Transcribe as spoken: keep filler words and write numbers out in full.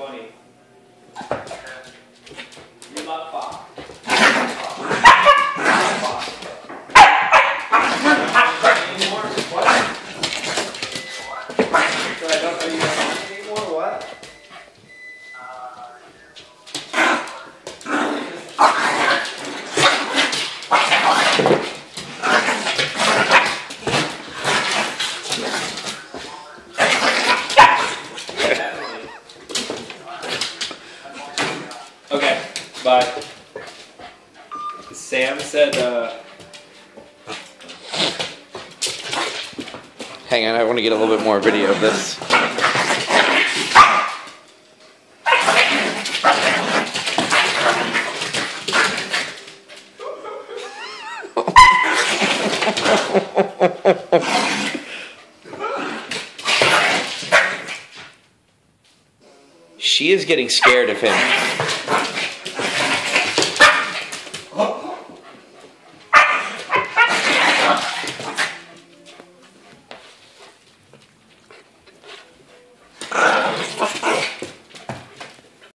funny. You're not far. Anymore? What? So I don't know you don't anymore? What? Okay, bye. Sam said, uh... Hang on, I want to get a little bit more video of this. She is getting scared of him.